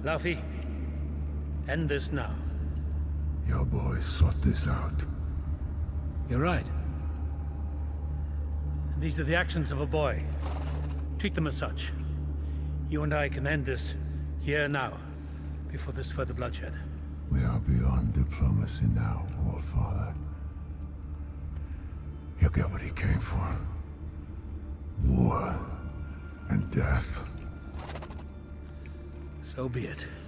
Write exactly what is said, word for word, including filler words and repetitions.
Laufey, end this now. Your boys sought this out. You're right. These are the actions of a boy. Treat them as such. You and I can end this here now, before there's further bloodshed. We are beyond diplomacy now, Allfather. He'll get what he came for. War and death. So be it.